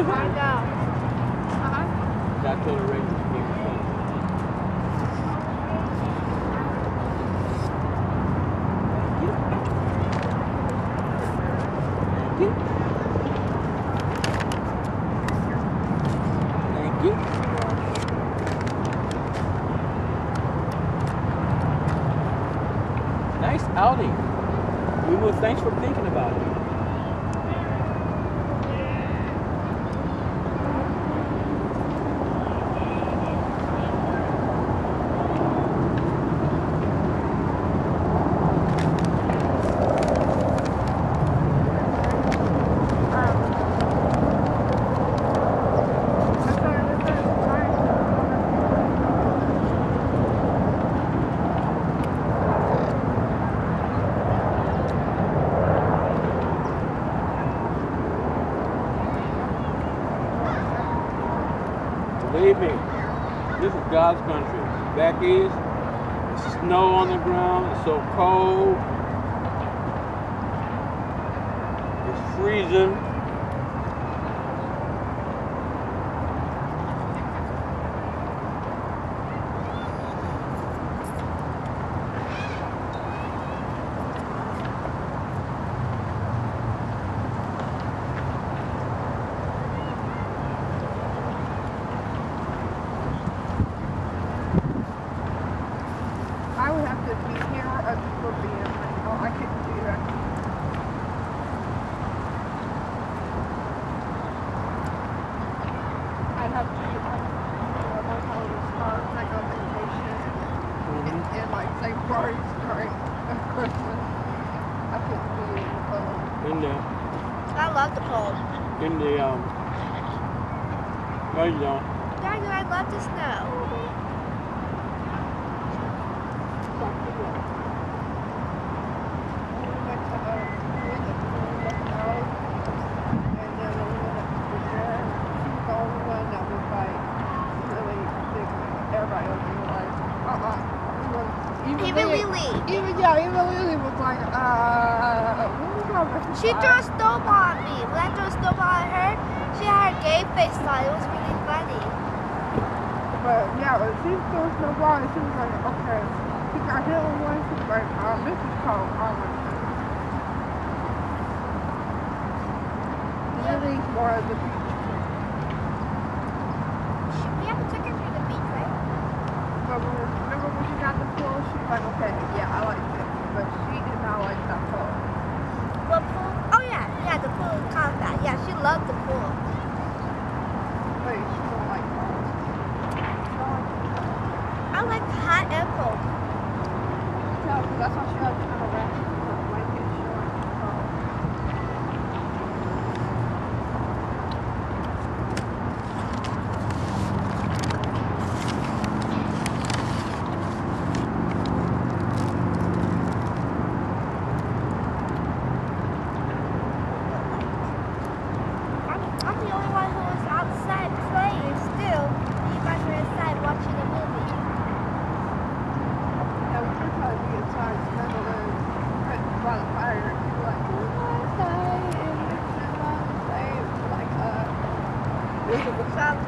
know. Got to the ring. Thank you. Nice outing. Thanks for thinking about it. Believe me, this is God's country. Back east, it's snow on the ground, it's so cold, it's freezing. I would have to be here or people be in my home. I couldn't do that. I'd have to be like, my home would start like on vacation and like say parties during Christmas. I couldn't be in the cold. I love the cold. No, you don't. Daddy, I love the snow. Even Lily was like, she threw a snowball at me. When I threw a snowball at her, she had her gay face on. It was really funny. But yeah, when she threw a snowball and she was like, okay. She got hit on one, she was like, this is cold. Lily's more of the beach. We have to take her to the beach, right? But remember when she got the pool, she was like, okay, yeah, I like it. But she did not like that pool. What pool? Oh yeah, the pool combat. Yeah, she loved the pool. But she don't like cold. I like hot and cold. Yeah, that's why she has to kind of wrap her blanket short. I'm the only one who was outside playing still. You guys were inside watching a movie. Yeah, we should probably be inside, snuggle in, by the fire, and be like, outside, and it's like, Sounds